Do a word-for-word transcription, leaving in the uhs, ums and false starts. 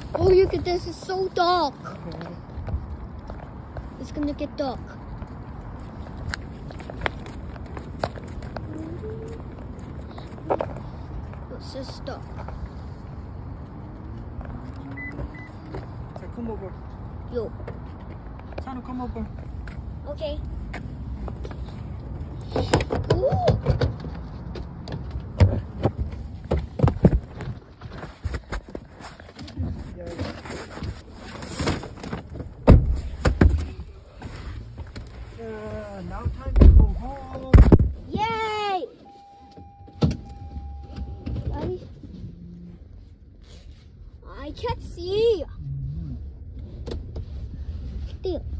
Oh, look at this. It's so dark. Okay. It's gonna get dark. What's this stuff? So come over. Yo. Tano, come over. Okay. Ooh. Yeah, now time to go home. Yay! Daddy, I can't see. Mm-hmm. Still.